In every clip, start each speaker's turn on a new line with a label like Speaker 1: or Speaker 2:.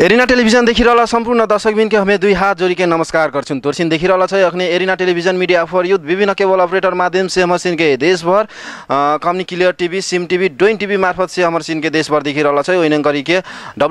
Speaker 1: Arena television देखिरहला सम्पूर्ण दर्शकबिनके हमें दुई हाथ जोड़िके नमस्कार करछुन। तोरसिन देखिरहला छ अखने Erina television media for youth विभिन्न केबल ऑपरेटर माध्यम से हमर सिन के देश भर company Clear TV, Sim TV, डोइन टीवी मार्फत से हमर सिन के देश भर देखिरहला छ। ओइन करी के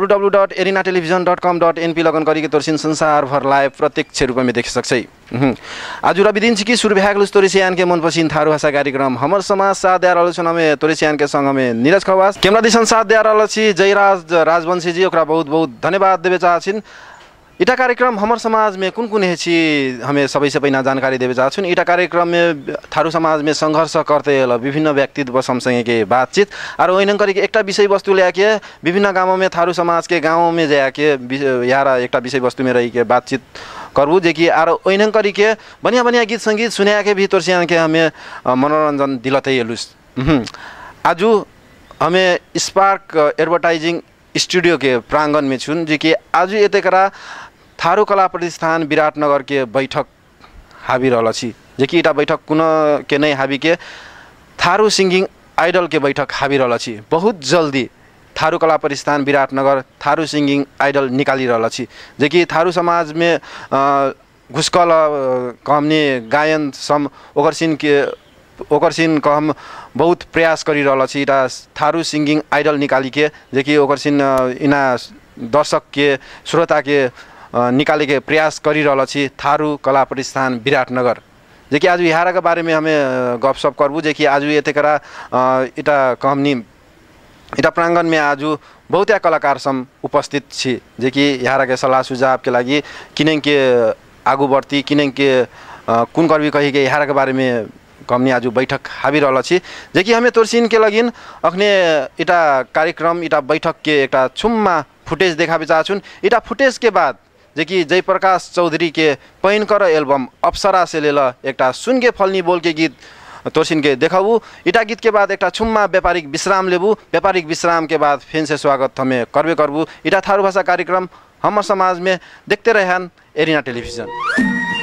Speaker 1: www.erinatelevision.com.np लगन करी के तोरसिन संसार भर लाइव प्रत्यक्ष रूप में देख सक्छै। आज रवि दिन की सुर भ्यागलुस तोरेसियान के मन पसिन थारू भाषा कार्यक्रम हमर समाज साथ दे आलोचना में तोरेसियान के संग में नीरज खवास कैमरा दिशन साथ दे आलोची जयराज राजवंशी जी ओकरा बहुत बहुत धन्यवाद देवे चाहछिन। इटा कार्यक्रम हमर समाज में कुन हेछि हमें सबै से पहिना जानकारी देवे चाहछुन। इटा कार्यक्रम में थारू समाज में संघर्ष करते विभिन्न व्यक्तित्व समसँगै के बातचीत और ओइन करी के एकटा विषय वस्तु ल्याके विभिन्न गाउँमा में थारू समाज के गाँव में जाके यारा एकटा विषय वस्तु में रही के बातचीत करबू जे कि आर ओइन करी के बढ़िया बढ़िया गीत संगीत सुना के भी तोरसियान के हमें मनोरंजन दिलते एलुस। आज हमें स्पार्क एडवर्टाइजिंग स्टूडियो के प्रांगण में छुन जे कि आज यतेकरा थारू कला प्रतिष्ठान विराटनगर के बैठक हाबी रहल छी जे कि इटा बैठक कुन के नहीं हाबी के थारू सिंगिंग आइडल के बैठक हाबी रहल छी। बहुत जल्दी थारू कला प्रतिष्ठान विराटनगर थारू सिंगिंग आइडल निकाली रहल छी जे कि थारू समाज में घुसकल कहमने गायन सम ओकर सिन का हम बहुत प्रयास करी रहल छी। इटा थारू सिंगिंग आइडल निकाली के जे कि ओकर सिन इना दर्शक के श्रोता के निकाले के प्रयास करी रहल छी थारू कला प्रतिष्ठान विराटनगर जे कि आज यहाँ के बारे में हमें गपशप करबू जे कि आज यतेकरा इटा कहमनी इटा प्रांगण में आज बहुत कलाकार सम उपस्थित छी जे कि यहाँ के सलाह सुझाव के लगी किनें के आगू बढ़ती किनें के कुन करबी कही के यहाँ के बारे में कमनी आज बैठक हाबी रहल छी जे कि हमें तोरसिन के लगिन अखने इटा कार्यक्रम इटा बैठक के एकटा छुम्मा फुटेज देखाबे चाहछुन। इटा फुटेज के बाद जे कि जयप्रकाश चौधरी के पैन कर एल्बम अप्सरा से लेला एकटा सुन के फलनी बोल के गीत तोरसिन के देखाबू। इटा गीत के बाद एकटा छुम्मा व्यापारिक विश्राम लेबू। व्यापारिक विश्राम के बाद फिर से स्वागत हमें करबू। इटा थारू भाषा कार्यक्रम हमर समाज में देखते रहन एरिना टेलिभिजन।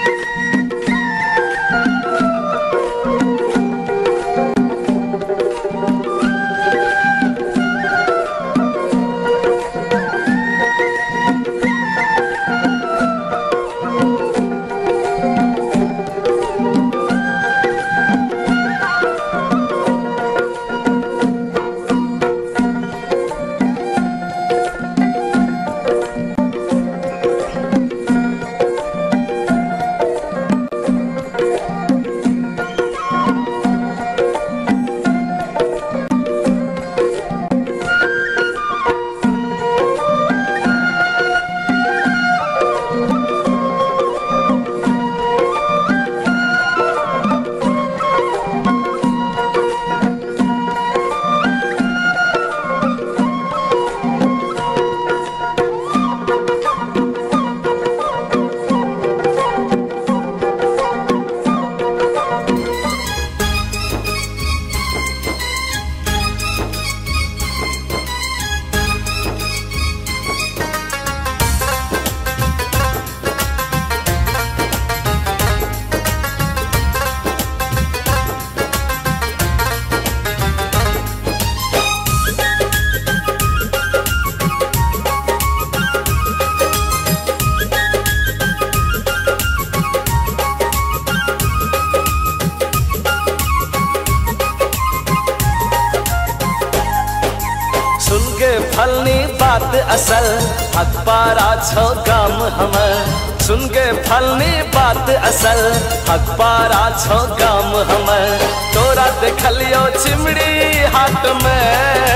Speaker 2: असल हक पारा छो गाम हमर सुन के फलनी बात असल हक पारा छो गाम हमर तोरा देखलियो चिमड़ी हाट में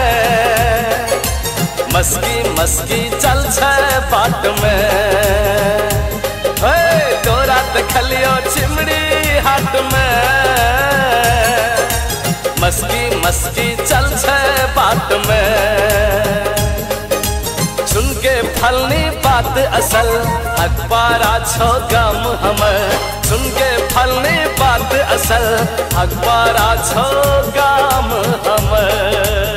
Speaker 2: मस्की मस्की चल छे बाट में तोरा देखलियो चिमड़ी हाट में मस्की मस्की चल छे बाट में सुन के फलनी बात असल हक पारा छो गाम हमर सुन के फलनी बात असल हक पारा छो गाम हमर।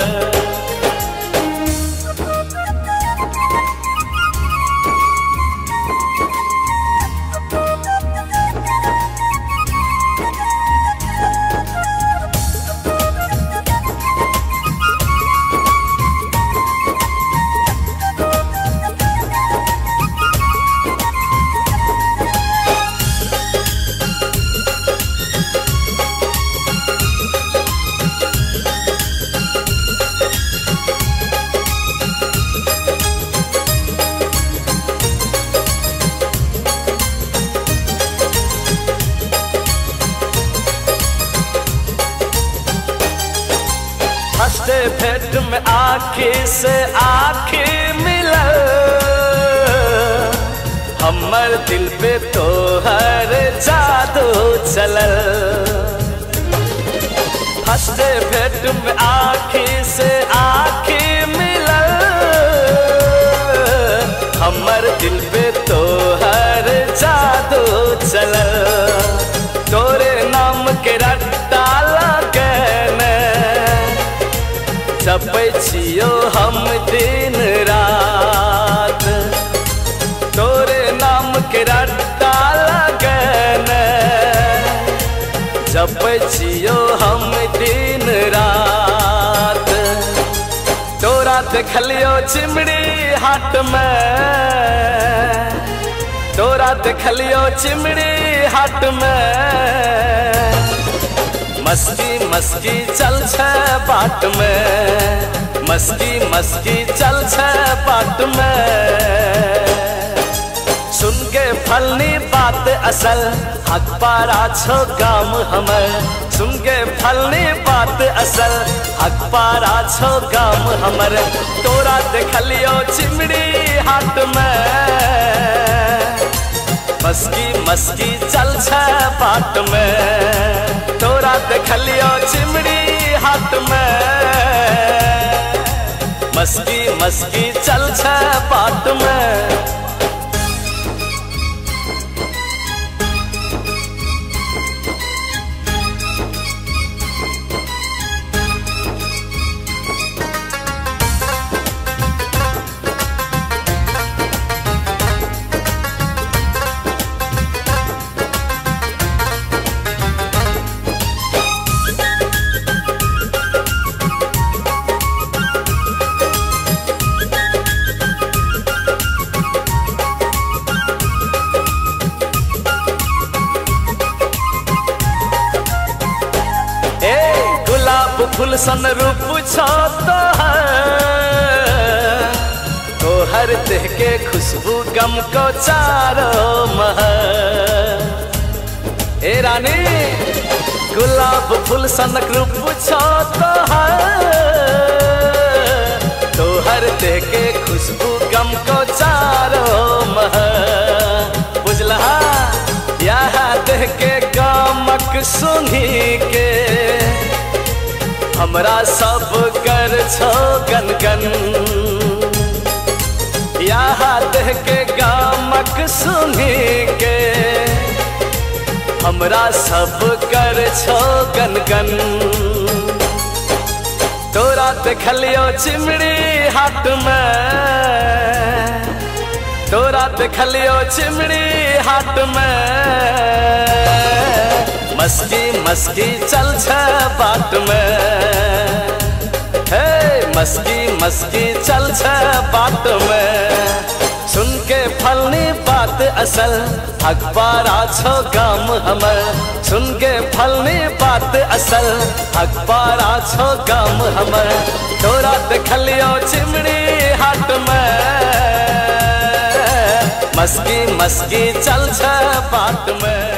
Speaker 2: फर्स्ट भेंट में आँखी से आँखी मिला, हमर दिल पे तो हर जादू चलल। फर्स्ट भेंट में आँखी से आँखी मिला, हमर दिल पे तो हर जादू चलल। तोरे नाम के रट्टा लगन जपै छियो हम दिन रात, तोरे नाम के रट्टा लगन जपै छियो हम दिन रात। तोरा देखलियो चिमड़ी हाट में, तोरा देखलियो चिमड़ी हाट में, मस्ती मस्ती चल छे बाट में, मस्ती मस्ती चल छे बाट में। सुन के फलनी बात असल हक पारा छो गाम हमर, सुन के फलनी बात असल हक पारा छो गाम हमर। तोरा देखलियो चिमड़ी हाट में, मस्की मस्की चल छे बाट में। तोरा देखलियो चिमड़ी हाट में, मस्की मस्की चल छे बाट में। फूल सन रूप छो तो हर देह के खुशबू गम को चारों महल। ए रानी गुलाब फूल सन रूप छो तो हर देह के खुशबू गम को चारों महल। बुझला यह देह के गमक सुनी के हमरा सब कर छो गनगन, यहाँ देह के गामक सुनी के हमरा सब कर छो गनगन। तोरा देखलियो चिमड़ी हाट में, तोरा देखलियो चिमड़ी हाट में, मस्ती मस्ती चल छे बाट में। हे मस्ती मस्ती चल छे बाट में। सुन के फलनी बात असल अखबारा छो गाम हमर, सुन के फलनी बात असल अखबारा छो गाम हमर। तोरा देखलियो चिमड़ी हाट में, मस्की मस्की चल छे बाट में।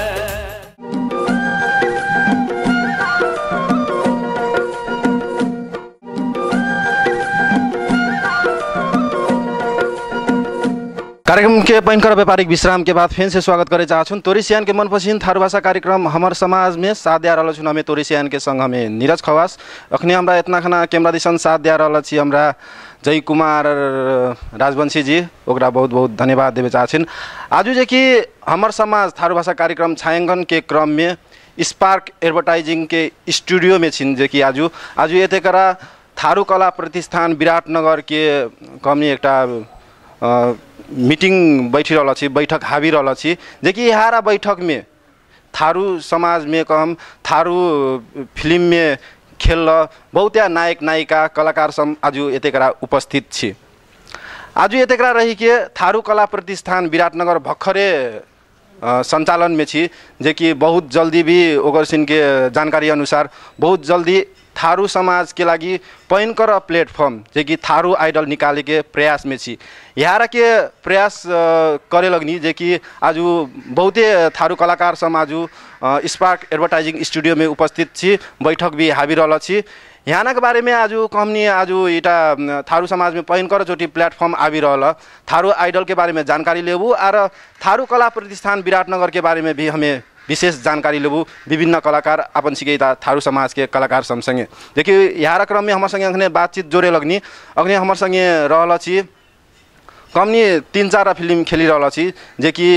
Speaker 1: कार्यक्रम के पैनकर व्यापारिक विश्राम के बाद फिर से स्वागत करे चाहछुन तोरिसियान के मनपसंद थारू भाषा कार्यक्रम हमर समाज में साथ दिया रहल छुन हमें तोरिसियान के संग हमें नीरज खवास। अखने हमरा इतना खाना कैमरा दिशन साथ दिया रहल छी हमरा जय कुमार राजवंशी जी, ओकरा बहुत बहुत धन्यवाद देवे चाहछिन। आज जे कि हमर समाज थारू भाषा कार्यक्रम छायांकन के क्रम में स्पार्क एडवर्टाइजिंग के स्टूडियो में छिन, जे कि आज एतेकरा थारू कला प्रतिष्ठान विराटनगर के कमी एकटा मीटिंग बैठी रहल छी, बैठक हावी रहल छी, जे कि यहाँ बैठक में थारू समाज में कहम थारू फिल्म में खेल बहुत नायक नायिका कलाकार सब आज एतेकरा उपस्थित छी। आज एतेकरा रही के थारू कला प्रतिष्ठान विराटनगर भर्खरे संचालन में छी, जे कि बहुत जल्दी भी ओकर सिन के जानकारी अनुसार बहुत जल्दी थारू समाज के लागि पैनकर प्लेटफॉर्म जे कि थारू आइडल निकाले के प्रयास में छी। यहाँ के प्रयास करे लगनी, जे कि आज बहुते थारू कलाकार सब आज स्पार्क एडवर्टाइजिंग स्टूडियो में उपस्थित छी, बैठक भी हावी रहल छी। यहाँ के बारे में आज हमने आज इटा थारू समाज में पहिनकर चोटी प्लेटफॉर्म आबि रहल थारू आइडल के बारे में जानकारी लेबू और थारू कला प्रतिष्ठान विराटनगर के बारे में भी हमें विशेष जानकारी लेबू विभिन्न कलाकार अपन सिके थारू समाज के कलाकार संगे देखिए यहाँ क्रम में हमारे संगे अखने बातचीत जोड़े लगनी अखने हमारे संगे रहल छी कमनी 3-4 फिल्म खेली रहल छी जे कि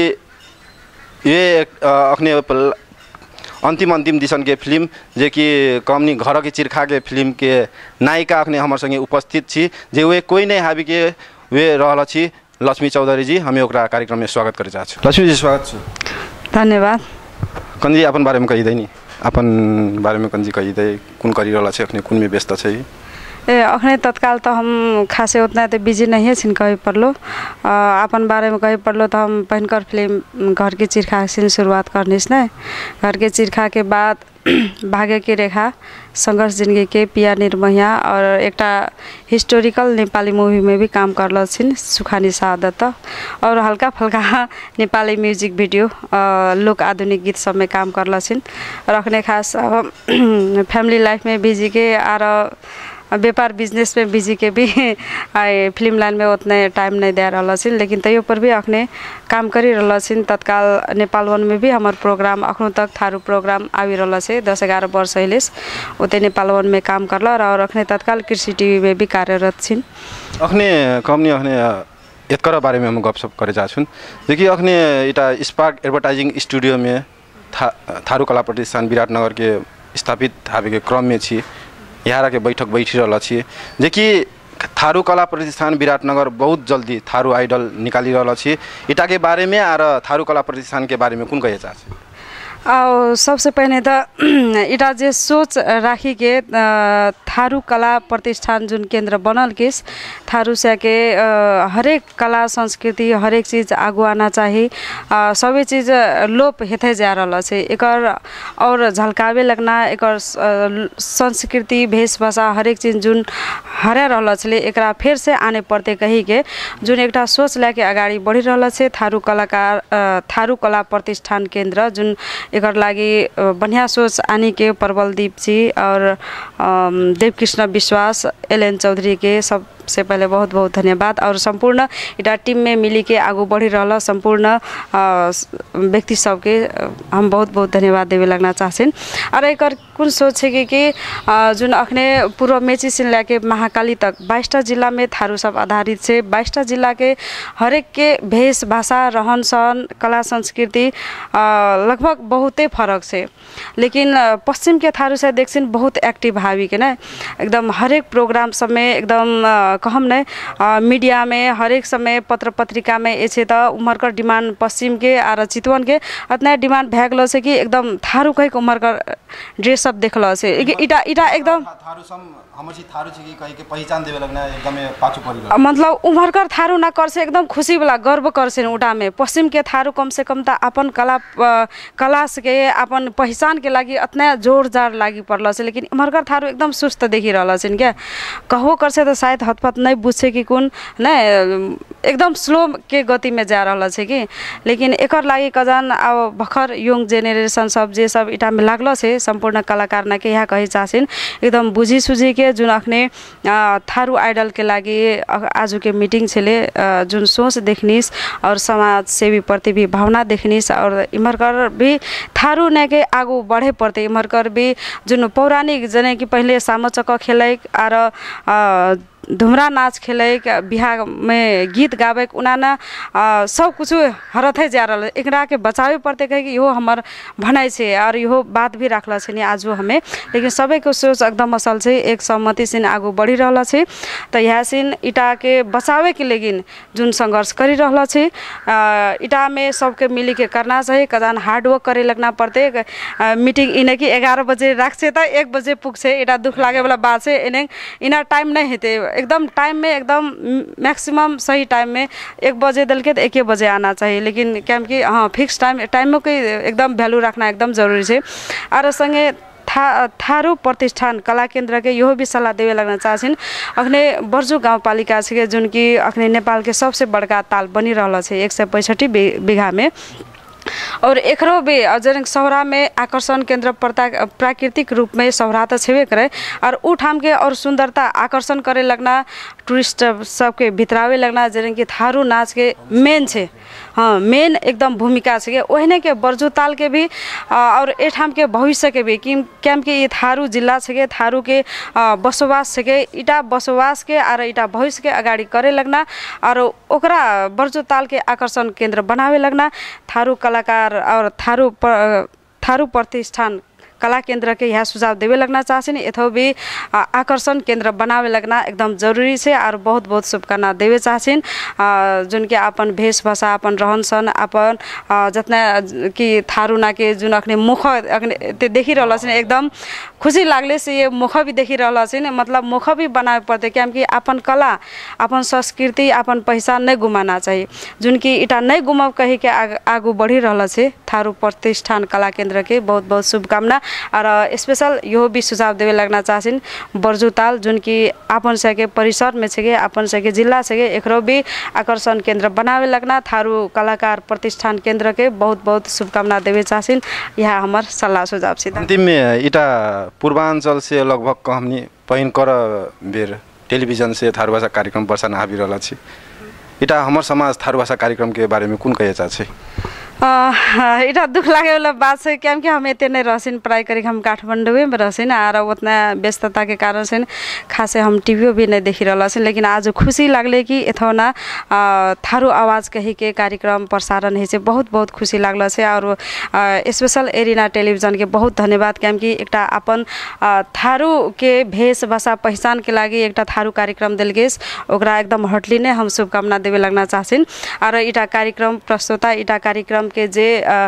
Speaker 1: ये अखने अंतिम दिसन के फिल्म जे कि कमनी घर के चिरखा के फिल्म के नायिका अखने हमारे संगे उपस्थित छी जे वे कोई नहीं हाबी के वे रहल छी लक्ष्मी चौधरी जी हमें ओकरा कार्यक्रम में स्वागत करे चाहछु। लक्ष्मी जी स्वागत छ।
Speaker 3: धन्यवाद।
Speaker 1: कंजी अपन बारे में कही दे नी अपन बारे में कंजी कही दे कुन करी रहल छ अखने कुन में व्यस्त छ
Speaker 3: अखने तत्काल तो हम खासे उतना तो बिजी नहीं है छिन कही पड़लो अपन बारे में कही पड़लो तो हम पहनकर फिल्म घर के चिरखा से शुरुआत करने से घर के चिरखा के बाद भाग्य की रेखा संघर्ष जिंदगी के पिया निर्महिया और एक हिस्टोरिकल नेपाली मूवी में भी काम करल छिन सुखानी शहादत और हल्का फल्का नेपाली म्यूजिक वीडियो लोक आधुनिक गीत सब में काम करल छिन रखने खास फैमिली लाइफ में बिजी के और व्यापार बिजनेस में बिजी के भी फिल्म लाइन में उतने टाइम नहीं दे रहा छिन लेकिन तैयो पर भी अखने काम करी रहा छिन। तत्काल नेपाल वन में भी हमार प्रोग्राम अखनों तक थारू प्रोग्राम आवी रहा छे 10-11 वर्ष अहिले उते नेपाल वन में काम करला और अखने तत्काल कृषि टीवी में भी कार्यरत छिन।
Speaker 1: अखने कमनी अखने एतकर बारे में हम गपशप करे जाछुन देखिए अखने इटा स्पार्क एडवर्टाइजिंग स्टूडियो में थारू कला प्रतिष्ठान विराटनगर के स्थापित हाबे के क्रम में छी यहाँ के बैठक बैठी रहल छी जे कि थारू कला प्रतिष्ठान विराटनगर बहुत जल्दी थारू आइडल निकाली रहल छी इटा के बारे में और थारू कला प्रतिष्ठान के बारे में कुन कहे चाहछी।
Speaker 3: और सबसे पहले तो इटा जे सोच राखी के थारू कला प्रतिष्ठान जुन केंद्र बनल के थारू से के हरेक कला संस्कृति हरेक चीज आगू आना चाहिए सभी चीज लोप हेते जा रहा है एकर और झलकावे लगना एकर संस्कृति भेषभाषा हरेक चीज जुन हरा रहा है एकरा फिर से आने पड़ते कही के जुन एक सोच लेके आगाड़ी बढ़ी रहा है थारू कलाकार थारू कला प्रतिष्ठान केंद्र जुन एकर लागि बढ़िया सोच आनी के प्रबलदीप जी और देवकृष्ण विश्वास एलएन चौधरी के सबसे पहले बहुत बहुत धन्यवाद और संपूर्ण इटा टीम में मिली के आगू बढ़ी रहा संपूर्ण व्यक्ति सबके हम बहुत बहुत धन्यवाद देवे लगना चाहछिन। और एक कुन सोच है कि जुन अखने पूर्व मेची से लेके महाकाली तक 22टा जिला में थारू सब आधारित से 22टा जिला के हरेक के भेष भाषा रहन सहन कला संस्कृति लगभग बहुते फरक से लेकिन पश्चिम के थारू से देखिन बहुत एक्टिव हावी के ना एकदम हरेक प्रोग्राम सब में एकदम कहम ने मीडिया में हरेक समय पत्र पत्रिका में ऐसे तो उमर कर डिमांड पश्चिम के और चितवन के इतना डिमांड भैगल से कि एकदम थारू कहीं उमर कर ड्रेस सब देखल से इटा इटा एकदम
Speaker 1: थारू सम हमसी थारू छी कहीं के पहचान देवे लगना एकदम पाछू पड़ी
Speaker 3: मतलब उमर कर थारू ना कर से एकदम खुशी वाला गर्व कर से उटा में पश्चिम के थारू कम से कम अपन कला के अपन पहचान के लगी इतना जोर जार लगी पड़ल से लेकिन उमर कर थारू एकदम सुस्त देखी रहा है क्या कहो कर से तो शायद हतपत नहीं बुझे कि कौन नहीं एकदम स्लो के गति में जा रहा है कि लेकिन एकर लागि कजन अब भर्खर यंग जेनेरेशन सब जे सब इटा में लागल से संपूर्ण कलाकार ना के यहाँ कही चाहछिन एकदम बुझी सुझी के जुन अखने थारू आइडल के लागि आज के मीटिंग छले जुन सोच देखनिस और समाज सेवी प्रति भी भावना देखनिस और इमरकर भी थारू ने के आगू बढ़े पड़ते इमरकर भी जुन पौराणिक जने कि पहले सामचक खेलै और धुमरा नाच खेले बिहार में गीत गावे उनाना सब कुछ हरथे जा रहा एकरा के बचावे पड़ते कहे कि यो हमार भनाई से और यो बात भी रखल छे आज हमें लेकिन सबे को सोच एकदम असल से एक सहमति से आगू बढ़ी रहा है तो यह सिन इटा के बचावे के लेकिन जुन संघर्ष करी रहा है इटा में सबके मिली के करना चाहिए कदान हार्डवर्क करे लगना पड़ते मीटिंग इन्हें कि 11 बजे रखे तो 1 बजे पुगे इटा दुख लागे वाला बात से इन्हें टाइम नहीं हेते एकदम टाइम में एकदम मैक्सिमम सही टाइम में 1 बजे दल के तो 1 बजे आना चाहिए लेकिन क्या कि हाँ फिक्स टाइम में कोई एकदम वैल्यू रखना एकदम जरूरी है। और संगे थारू प्रतिष्ठान कला केंद्र के यो भी सलाह देवे लगना चाहछिन अखने बर्जू गाउँपालिका छे जुन कि अखने नेपाल के सबसे बड़का ताल बनी रहल छे 165 बीघा में और एकरो भी जन सौरा में आकर्षण केंद्र प्राकृतिक रूप में सौरा तो छेबे करे और उ ठाम के और सुंदरता आकर्षण करे लगना टूरिस्ट सबके भितरावे लगना जन कि थारू नाच के मेन छे हाँ मेन एकदम भूमिका छे ओहने के बरजू ताल के भी और ए ठाम के भविष्य के भी केम के ये थारू जिला छे थारू के बसोबास छे इटा बसोबास के और इटा भविष्य के अगाडि करे लगना और ओकरा बरजू ताल के आकर्षण केंद्र बनावे लगना थारू कलाकार और थारू प्रतिष्ठान कला केंद्र के यहाँ सुझाव देवे लगना चाहछिन एथो भी आकर्षण केंद्र बनावे लगना एकदम जरूरी है और बहुत बहुत शुभकामना देवे चाहछिन जुन के अपन वेशभूषा अपन रहन सहन अपन जतना कि थारूना के जुन अखने मुख अखने देखि रहल छिन एकदम खुशी लागले से ये मुख भी देखि रहल छिन मतलब मुख भी बनावे पड़ते क्या कि अपन कला अपन संस्कृति अपन पहचान नहीं गुमाना चाहिए जुन कि इटा नहीं गुमाव कही के आगू बढ़ी रहल छे थारू प्रतिष्ठान कला केंद्र के बहुत बहुत शुभकामना और स्पेशल यो भी सुझाव देवे लगना चाहछिन बरजू ताल जुन कि आपन सके परिसर में छे आपन सके जिला छे एकरो भी आकर्षण केंद्र बनावे लगना थारू कलाकार प्रतिष्ठान केंद्र के बहुत बहुत शुभकामना देवे चाहछिन यहाँ हमार सल्लाह सुझाव छे
Speaker 1: अंतिम में इटा पूर्वांचल से लगभग हमनी पहिन कर बेर टेलीविजन से थारू भाषा कार्यक्रम प्रसारण आबि रहल छी इटा हमर समाज थारू भाषा कार्यक्रम के बारे में कुन कहे चाहछे
Speaker 3: इटा दुख लागे वाला बात है क्या कि हम इतने नहीं रहसिन पढ़ाई करी हम काठमांडू में रहसिन और उतना व्यस्तता के कारण से खासे हम टीवी भी नहीं देखी रहा लेकिन आज खुशी लगले कि एथौना थारू आवाज कही के कार्यक्रम प्रसारण है बहुत बहुत खुशी लगल से और स्पेशल एरिना टेलीविजन के बहुत धन्यवाद क्या कि एक अपन थारू के भेष भाषा पहचान के लगी एक थारू कार्यक्रम दिल गेस ओकरा एकदम हटली ने हम शुभकामना देवे लगना चाहछिन और इटा कार्यक्रम प्रस्तुता इटा कार्यक्रम के जे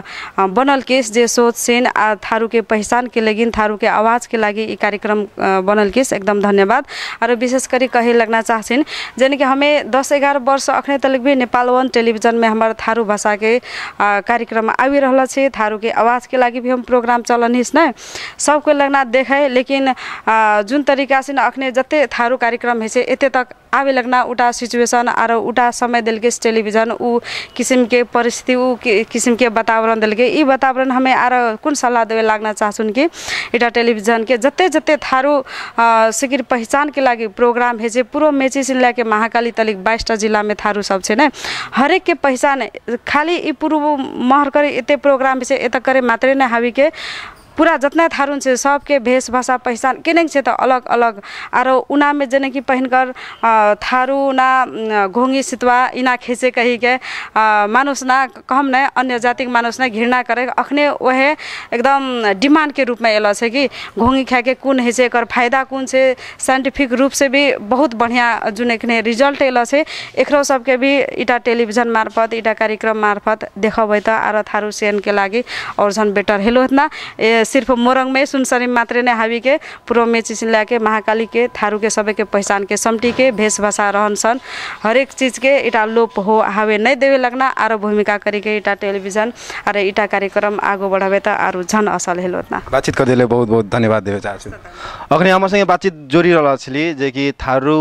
Speaker 3: बनल केस जे सोच सेन थारू के पहचान के लगिन थारू के आवाज के लगी ई कार्यक्रम बनल केस एकदम धन्यवाद और विशेष करी कहे लगना चाहछिन जन कि हमें 10-11 वर्ष अखने तक भी नेपाल वन टेलीविजन में हमारे थारू भाषा के कार्यक्रम आबि रहल छे थारू के आवाज के लगी भी हम प्रोग्राम चलन हिस न सबको लगना देखे लेकिन जुन तरीका से अखने जते थारू कार्यक्रम है एते तक आवे लगना उटा सिचुएशन और उटा समय दिल के टेलीविजन उ किस्म के परिस्थिति उ किस्म के वातावरण दिल के ई वातावरण हमें आर कुन सलाह देवे लागना चाहछुन कि इटा टेलीविजन के जते जते थारू सिकिर पहचान के लागि प्रोग्राम है जे पूरा मेची से लेके महाकाली तलिक 22टा जिला में थारू सब छे न हरेक के पहचान खाली ई पूर्व महर करे एते प्रोग्राम से एत करे मात्रै न हावी के पूरा जितना थारू से सबके भेष भाषा पहचान केने से तो अलग अलग और उना में जने कि पहनकर थारू ना घोंगी सितवा इना खेसे कही के मानुष ना कम न अन्य जाति के मानुष ना घृणा करे अखने वह एकदम डिमांड के रूप में एल है कि घोंगी खा के कौन है एकर फायदा कौन से साइंटिफिक रूप से भी बहुत बढ़िया जुन एखने रिजल्ट एल है एकरो सबके भी इटा टेलीविजन मार्फत इटा कार्यक्रम मार्फत देखबै त आर थारू सेन के लागि और झन बेटर हेलो इतना सिर्फ मोरंग में सुनसरी मात्रे ने हावी के पूर्व में चिसिला के महाकाली के थारू के सबे के पहचान के समटी के भेष भाषा रहन सन हर एक चीज के इटा लोप हो हावे नहीं देवे लगना आरो भूमिका करी के इटा टेलीविजन और इटा कार्यक्रम आगो बढ़ावे त आरो झन असल हेलो इतना
Speaker 1: बातचीत कर देले बहुत बहुत धन्यवाद देवे चाहछु अखनी हमर संगे बातचीत जोड़ी रहल छली जे कि थारू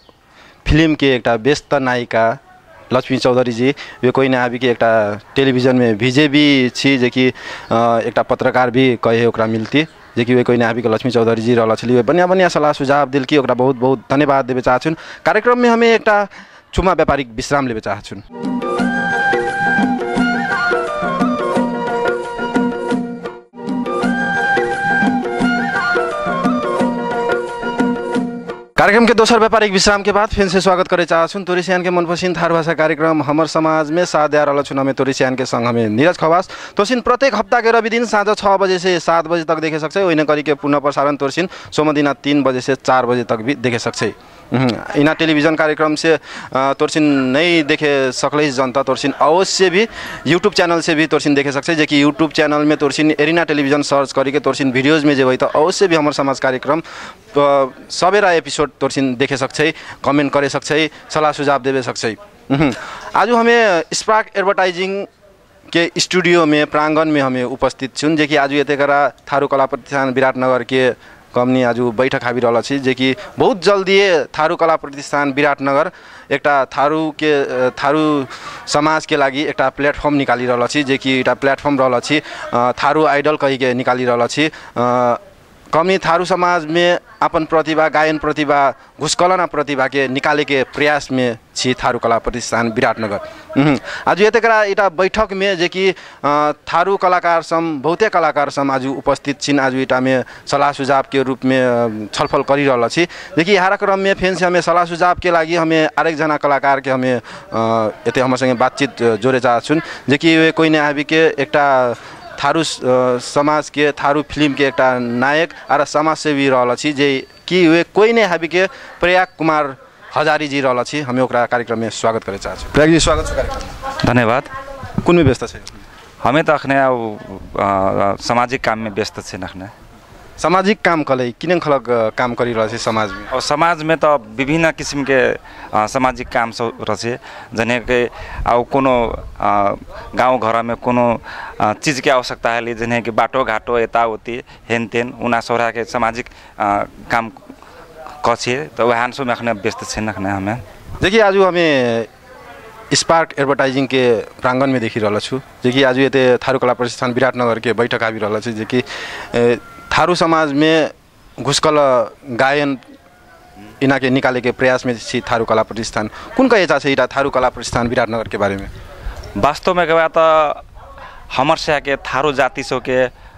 Speaker 1: फिल्म के एकटा व्यस्त नायिका लक्ष्मी चौधरी जी वे कोई ना आबी के एक टेलीविजन में भिजे भी छी जे कि एक पत्रकार भी कहे ओकरा मिलती जे कि वे कोई ना आबी के लक्ष्मी चौधरी जी रहल छली बढ़िया बढ़िया सलाह सुझाव दिल की ओकरा बहुत बहुत धन्यवाद देवे चाहछुन कार्यक्रम में हमें एक छुमा व्यापारिक विश्राम लेवे चाहछुन कार्यक्रम के दोसर व्यापारिक विश्राम के बाद फिर से स्वागत करे चाहछुन तोरिसियान के मनपसंद थारू भाषा कार्यक्रम हमर समाज में साथ दे रहल छुन हमें तोरिसियान के संग हमें नीरज खवास तोरसिन प्रत्येक हफ्ता के रवि दिन साँझ 6 बजे से 7 बजे तक देखे सक्छै ओइने करी के पुनः प्रसारण तोरसिन सोमदिना 3 बजे से 4 बजे तक भी देखे सक्छै इना टेलीविजन कार्यक्रम से तोरसिन नहीं देखे सकले जनता तोरसिन अवश्य भी यूट्यूब चैनल से भी तोरसिन देखे सक्छै जे कि यूट्यूब चैनल में तोरसिन एरिना टेलीविजन सर्च करी के तोरसिन वीडियोज में जेबै त अवश्य भी हमर समाज कार्यक्रम सबेरा एपिसोड तोरसिन देखे सक्छै कमेंट करे सक्छै सलाह सुझाव देवे सक्छै आज हमें स्पार्क एडवर्टाइजिंग के स्टूडियो में प्रांगण में हमें उपस्थित छुन जे कि आज यते करा थारू कला प्रतिष्ठान विराटनगर के कमनी आज बैठक हाबी रहल छी जे कि बहुत जल्दी थारू कला प्रतिष्ठान विराटनगर एकटा थारू समाज के लागि एकटा प्लेटफॉर्म निकाली रहल छी जे कि एकटा प्लेटफॉर्म रहल छी थारू आइडल कही के निकाली रहल छी कमी थारू समाज में अपन प्रतिभा गायन प्रतिभा घुसकलना प्रतिभा के निकाले के प्रयास में छी थारू कला प्रतिष्ठान विराटनगर आज यतकरा इटा बैठक में जे कि थारू कलाकार सम बहुते कलाकार सम आज उपस्थित छिन आज इटा में सलाह सुझाव के रूप में छलफल करी रहल छी देखिए हारा क्रम में फेन से हमें सलाह सुझाव के लागि हमें आरेक जना कलाकार के हमें एते हमर संगे बातचीत जोड़े चाहछुन जे कि कोई ने आबी के एकटा थारू समाज के थारू फिल्म के एकटा नायक और समाज सेवी रहल छी जे कि वे कोई ने हाबी के प्रयाग कुमार हजारी जी रहल छी हमें ओकरा कार्यक्रम में स्वागत करे चाहछी प्रयाग जी स्वागत छ कार्यक्रम
Speaker 4: धन्यवाद
Speaker 1: कुन में व्यस्त छे
Speaker 4: हमें तो अखने सामाजिक काम में व्यस्त छे अखने
Speaker 1: सामाजिक काम कले किन खलक काम करी रहल छी समाज में
Speaker 4: और समाज में तो विभिन्न किस्म के सामाजिक काम सब रहे जने के कोनो गाँव घर में कोनो चीज के आवश्यकता है जने कि बाटो घाटो यताउति हेन तेन उना सोरा के सामाजिक काम कछे तो वहां में अखने व्यस्त छे अखने हमें
Speaker 1: देखिए आज हमें स्पार्क एडवर्टाइजिंग के प्रांगण में देखी रहल छु जे कि आज ये थारू कला प्रतिष्ठान विराटनगर के बैठक आबी रहल छी जे कि थारू समाज में घुसकल गायन इना के निकाले के प्रयास में छी थारू कला प्रतिष्ठान कुन कहे छ इटा थारू कला प्रतिष्ठान विराटनगर के बारे में
Speaker 4: वास्तव में कहबा त हमर से के थारू जाति सो के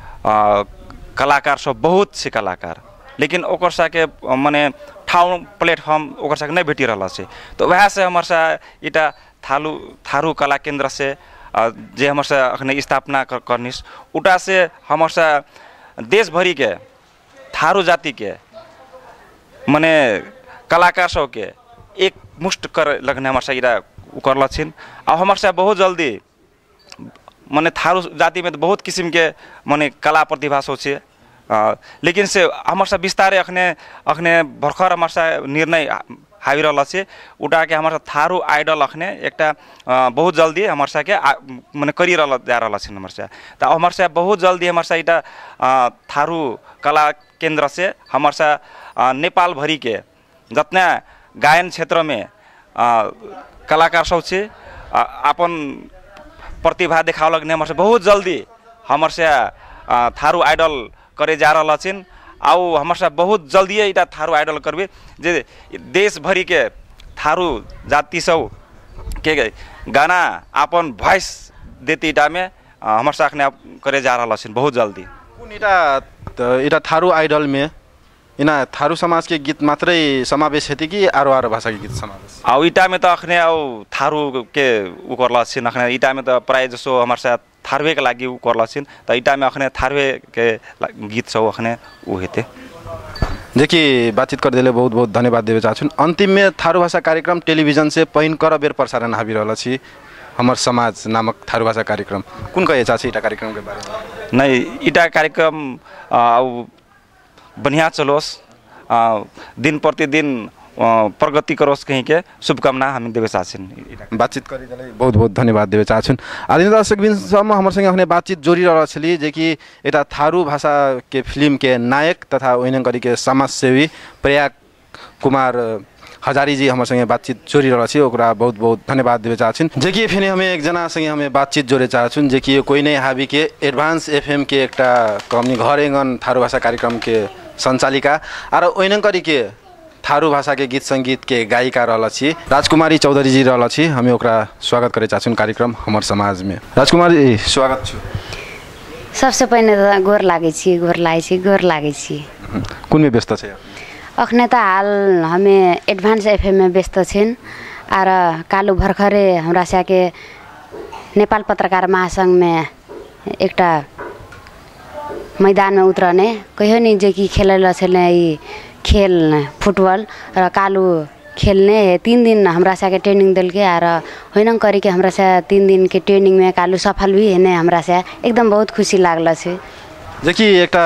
Speaker 4: कलाकार सब बहुत से कलाकार लेकिन ओकर सा के माने ठाउँ प्लेटफॉर्म ओकर सा नहीं भेटी रहल छे तो वह से हमर सा इटा थारू कला केंद्र से जे हमर सा अखने स्थापना करनिस उटा से हमर सा देश भरी के थारू जाति के माने कलाकार सब के एक मुष्ट कर लगने हमारे इरा करल छिन और हमारे से बहुत जल्दी माने थारू जाति में तो बहुत किस्म के माने कला प्रतिभा सब छे लेकिन से हमारे से विस्तारे अखने भर्खर हमारे से निर्णय हावी रहल छे उठा के हमारे थारू आइडल अखने एकटा बहुत जल्दी हमारे से के माने करी रहल जा रहल छिन हमारे से तो हमारे से बहुत जल्दी हमारे से इटा थारू कला केंद्र से हमारे से नेपाल भरी के जितना गायन क्षेत्र में कलाकार सब छे अपन प्रतिभा देखाव लगने हमारे से बहुत जल्दी हमारे से थारू आइडल करे जा रहल छिन आउ हमारे से बहुत जल्दी इटा थारू आइडल करबे जे देश भरी के थारू जाति सब के गाना अपन वॉइस देती इटा में हमारे साथ करे जा रहल छिन बहुत जल्दी
Speaker 1: कुन इटा थारू आइडल में इना थारू समाज के गीत मात्रै समावेश हेती कि आरो भाषा के गीत समावेश
Speaker 4: आउ इटा में तो अखने थारू के उ करल छिन अखने इटा में तो प्राय जसो हमारे साथ थारवे के लागि उ करल छिन त इटा में अखने थारवे के गीत सब अखने उ हेते
Speaker 1: देखि बातचीत कर देले बहुत बहुत धन्यवाद देवे चाहछुन अंतिम में थारू भाषा कार्यक्रम टेलीविजन से पहिन कर बेर प्रसारण हाबी रहल छी हमर समाज नामक थारू भाषा कार्यक्रम कुन कहे चाहछि इटा कार्यक्रम के बारे में
Speaker 4: नहीं इटा कार्यक्रम बढ़िया चलोस दिन प्रतिदिन प्रगति करोस कहीं के शुभकामना हम देवे चाहछिन
Speaker 1: बातचीत करी देले बहुत बहुत धन्यवाद देवे चाहछुन आदरणीय दर्शकबिन सम्म हमर संगे अखने बातचीत जोड़ी रहल छली जे कि एटा थारू भाषा के फिल्म के नायक तथा ओइनन करी के समाज सेवी प्रयाग कुमार हजारी जी हमर संगे बातचीत जोड़ी रहल छी ओकरा बहुत बहुत धन्यवाद देवे चाहछिन जे कि फेने हमें एक जना संगे हमें बातचीत जोड़े चाहछुन जे कि कोई नहीं हाबी के एडवांस एफएम के एकटा कमनी घर एंगन थारू भाषा कार्यक्रम के संचालिका और ओइनन करी के थारू भाषा के गीत संगीत के गायिका रहल छी राजकुमारी चौधरी जी रहल छी हमें ओकरा स्वागत करे चाहछुन कार्यक्रम हमर समाज में राजकुमारी स्वागत छु
Speaker 5: सबसे पहले तो गोर लागे छी
Speaker 1: कुन में व्यस्त छे
Speaker 5: अखने तो हाल हमें एडवांस एफएम में व्यस्त छिन और कालू भर्खरे हमरा से के नेपाल पत्रकार महासंघ में एकटा मैदान में उतरने कहियो नहीं जे कि खेलल छले ई खेल फुटबॉल र कालू खेलने 3 दिन हमरा से के ट्रेनिंग दिल के और होइनन करी के हमरा से 3 दिन के ट्रेनिंग में कालू सफल भी हेने हमरा से एकदम बहुत खुशी लागल छे
Speaker 1: जे कि एकटा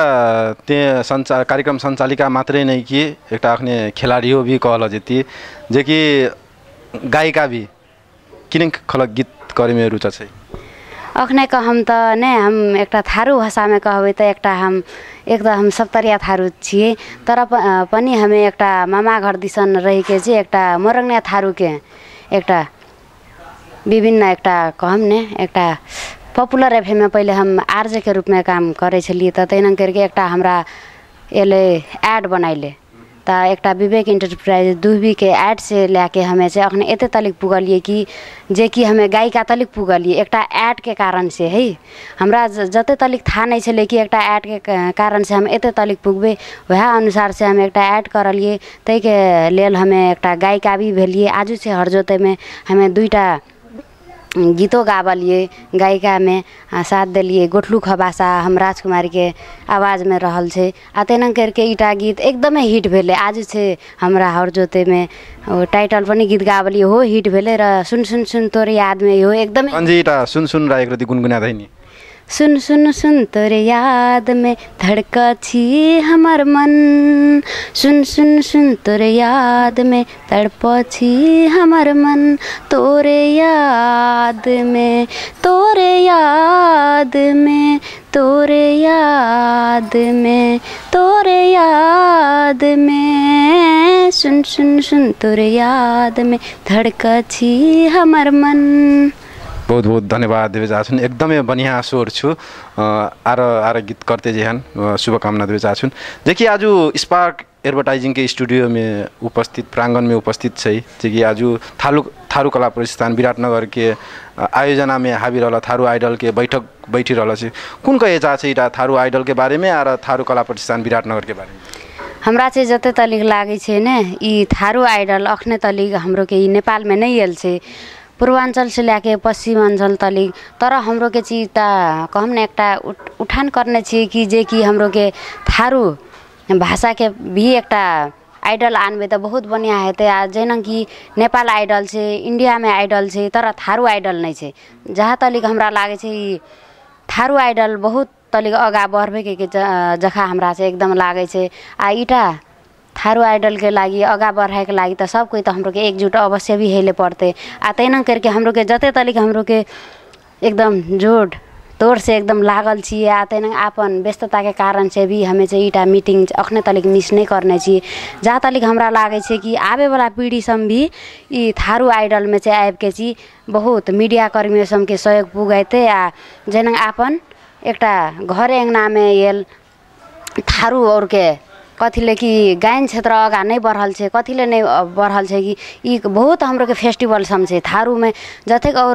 Speaker 1: ते कार्यक्रम संचालिका मात्रै नहीं कि एकटा अखने खिलाड़ियों भी कहल जेती जे कि गायिका भी किन खलक गीत करे में रुचि छै
Speaker 5: अखने का हम तो ने हम एकटा थारू भाषा में कहबे तो एकटा हम एक त हम सप्तरिया थारू छिए तर पनि हमें एकटा मामा घर दिसन रही के चाहिँ एकटा मोरङ्गिया थारू के एकटा विभिन्न एकटा कहम ने एकटा पॉपुलर एफएम में पहले हम आरजे के रूप में काम करे छलिए त तैना करके एकटा हमरा एले ऐड बनाइले त एकटा विवेक इंटरप्राइज दुहबी के ऐड से लेके हमें से अखने एते तलिक पुगलिए कि जे कि हमें गायिका तलिक पुगलिए एकटा ऐड के कारण से है हमरा जते तलिक था नहीं छले कि एकटा ऐड के कारण से हम एते तलिक पुगबे वह अनुसार से हम एकटा ऐड करलिए तै के लेल हमें एकटा गायिका भी भेलिए आजू से हरजोते में हमें दुईटा गीतों गावलिए गायिका में साथ दिलिए गोठलू खबासा हम राजकुमारी के आवाज़ में रहल छे आ तेना करके ईटा गीत एकदमै हिट भेले आज से हमरा हर जोते में टाइटल पनि गीत गावलिए हो हिट भेले र सुन सुन सुन तोर याद में हो एकदमै
Speaker 1: अन्जी ईटा सुन सुन रा एक रति गुनगुनादै नि
Speaker 5: सुन सुन सुन तोरे याद में धड़कछि हमर मन सुन सुन सुन तोरे याद में तड़पछि हमर मन तोरे याद में तोरे याद में तोरे याद में तोरे याद में सुन सुन सुन तोरे याद में धड़कछि हमर मन।
Speaker 1: बहुत बहुत धन्यवाद देवे चाहछुन एकदमै बढ़िया स्वर छु आर गीत करते जेहन शुभकामना देवे चाहछुन जेकि आज स्पार्क एडवर्टाइजिंग के स्टूडियो में उपस्थित प्रांगण में उपस्थित छै जेकि आज थारू कला प्रतिष्ठान विराटनगर के आयोजना में हावी रहल थारू आइडल के बैठी रहल छै कुन कहे चाह छै इटा थारू आइडल के बारे में आर थारू कला प्रतिष्ठान विराटनगर के बारे में
Speaker 5: हमरा चाहिँ जते तलिक लागे छै ने ई थारू आइडल अखने तलिक हाम्रो के नेपाल में नहीं आयल छै पूर्वांचल से लेके पश्चिमांचल तलिक तर हमरो के चीज कहम ने एकटा उठान करने छी कि जे कि हमरो के थारू भाषा के भी एकटा आइडल आनबे त बहुत बढ़िया हेते जेना कि नेपाल आइडल छे इंडिया में आइडल छे तर थारू आइडल नहीं छे जहाँ तलिक हमरा लागे छे थारू आइडल बहुत तलिक अगा बढ़बे के जखा हमरा से एकदम लागे छे आ ईटा थारू आइडल के लागि अगा बढ़ाए के लागि त सब कोई त हमरो के एकजुट अवश्य भी हेले पड़ते आ तैना करके हमरो के जते तलिक हमरो के एकदम जोड़ तोड़ से एकदम लागल छिए आ तैना आपन व्यस्तता के कारण से भी हमें चाहिँ ईटा मीटिंग अखने तलिक मिस नहीं करने छिए जहाँ तलिक हमरा लागे छे कि आवे वाला पीढ़ी सम भी ई थारू आइडल में चाहिँ आब के छी बहुत मीडिया कर्मी सम के सहयोग पुगाइते आ जेना आपन एकटा घर अंगना में येल थारू और के कथिले कि गायन क्षेत्र अगा नहीं बढ़ल छे कथिले नहीं बढ़ल छे कि ई बहुत हमरो के फेस्टिवल सम छे थारू में जतेक और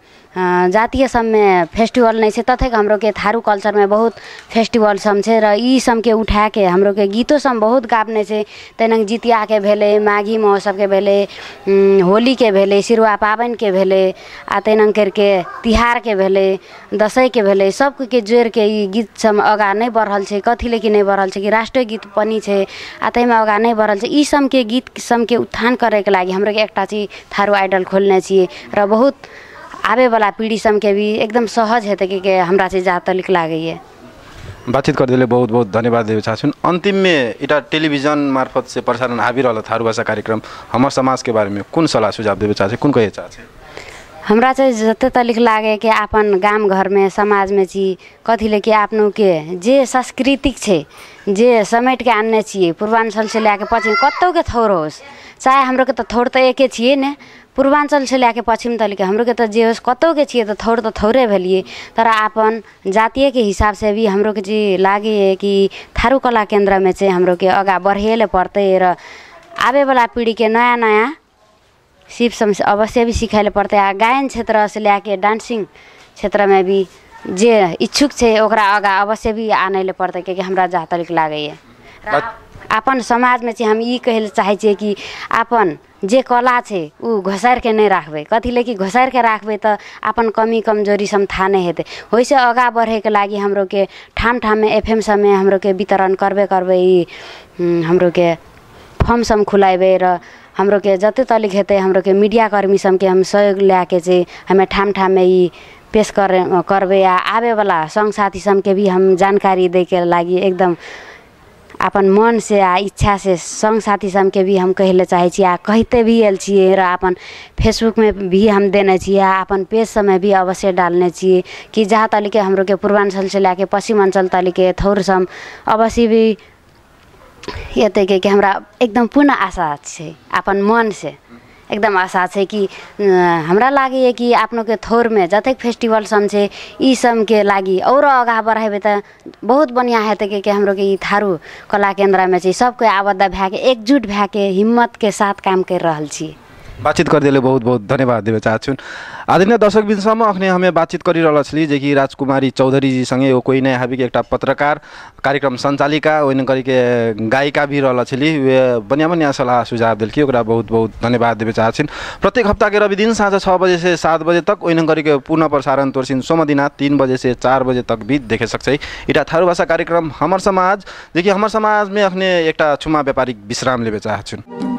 Speaker 5: जातीय सम में फेस्टिवल नहीं छे तथेक हमरो के थारू कल्चर में बहुत फेस्टिवल सम छे र ई सम के उठा के हमरो के गीतो सम बहुत गाबने छे तेना जितिया के भेले माघी महोत्सव के भेले होली के भेले सिरुआ पाबन के भेले आ तेना करके तिहार के भेले दशैं के भेले सब के जोड़ के ई गीत सम अगा नहीं बढ़ल छे कथिले कि नहीं बढ़ल छे कि राष्ट्रीय गीत पनि छे आ तैमा अगा नहीं बढ़ल छे ई सम के गीत सम के उत्थान करे के लागि हमरो के एकटा ची थारू आइडल खोलने छिए र बहुत आवे वाला पीढ़ी सम के भी एकदम सहज हेते कि हमरा से जा तलिक लागैए
Speaker 1: बातचीत कर दिले बहुत बहुत धन्यवाद देवे चाहछुन अंतिम में इटा टेलीविजन मार्फत से प्रसारण हावी रहल थारू भाषा कार्यक्रम हमर समाज के बारे में कुन सलाह सुझाव देवे चाहछे कुन कहे चाहछे
Speaker 5: हमरा चाहिँ जते तलिक लागे कि आपन गाम घर में समाज में छी कथिले कि आपनो के जे सांस्कृतिक छे जे समेट के आनने छिए पूर्वांचल से लेके पश्चिम कतौ के थोरो होस् चाहे हमरो के त थोर त एके छिए ने पूर्वांचल से लेके पश्चिम तलिक हमरो के त जे होस् कतौ के छिए त थोरे भेलिए तर आपन जातीय के हिसाब से भी हमरो के जी लागे कि थारू कला केंद्र में चाहिँ हमरो के अगा बढ़ेले पड़ते र आवे वाला पीढ़ी के नया नया सिप सम अवश्य भी सिखाइले पड़ते आ गायन क्षेत्र से लेके डांसिंग क्षेत्र में भी जे इच्छुक छे ओकरा अगा अवश्य भी आनेले पड़ते क्योंकि हमरा जहाँ तलिक लागैए अपन समाज में हम ई कहले चाहे छे कि अपन जे कला छे उ घोसार के नहीं राखबे कथिले कि घोसार के राखबे त अपन कमी कमजोरी सम था नहीं हेते होइसे अगा बढ़े के लागि हमरो के ठाम ठाम में एफएम सम में हमरो के वितरण करबे ई हमरो के फॉर्म सम खुलाइबे र हमरो के जते तलिक हेते हमरो के मीडिया कर्मी सम के हम सहयोग लेके चाहिँ हमें ठाम ठाम में ई पेश करबे आ आवे वाला संग साथी सम के भी हम जानकारी दे के लागि एकदम अपन मन से आ इच्छा से संग साथी सबके भी हम कहले चाहे छी आ कहते भी आयल छियै र अपन फेसबुक में भी हम देने छियै आ अपन पेज सब में भी अवश्य डालने छियै कि जहाँ तली के हमरो के पूर्वांचल से लेके पश्चिम अंचल तली के थोर सम अवश्य भी एते के हमरा एकदम पूर्ण आशा छै अपन मन से एकदम आशा छै कि हमरा लागैए कि आपनो के थोर में जतेक फेस्टिवल सब छै ई सब के लागि और आगा बढ़ेबे त बहुत बढ़िया हेते कि हमरो के ई थारू कला केंद्र में छै सबके आबद्ध भए के एकजुट भए के हिम्मत के साथ काम कर रहल छी।
Speaker 1: बातचीत कर दिले बहुत बहुत धन्यवाद देवे चाहछु। आदरणीय दर्शक बिनसम्म अखने हमें बातचीत करि रहल छली जे कि राजकुमारी चौधरी जी संगे ओ कोई नहीं हाबी के एकटा पत्रकार कार्यक्रम संचालिका ओइन करी के गायिका भी रहल छली वे बढ़िया बढ़िया सलाह सुझाव दिलकी ओकरा बहुत बहुत धन्यवाद देवे चाहछिन। प्रत्येक हफ्ता के रवि दिन साँझ 6 बजे से 7 बजे तक ओइन करी के पुनः प्रसारण तोरसिन सोमदिना 3 बजे से 4 बजे तक भी देखे सक्छै। इटा थारू भाषा कार्यक्रम हमर समाज जे कि हमर समाज में अखने एकटा छुमा व्यापारिक विश्राम लेबे चाहछुन।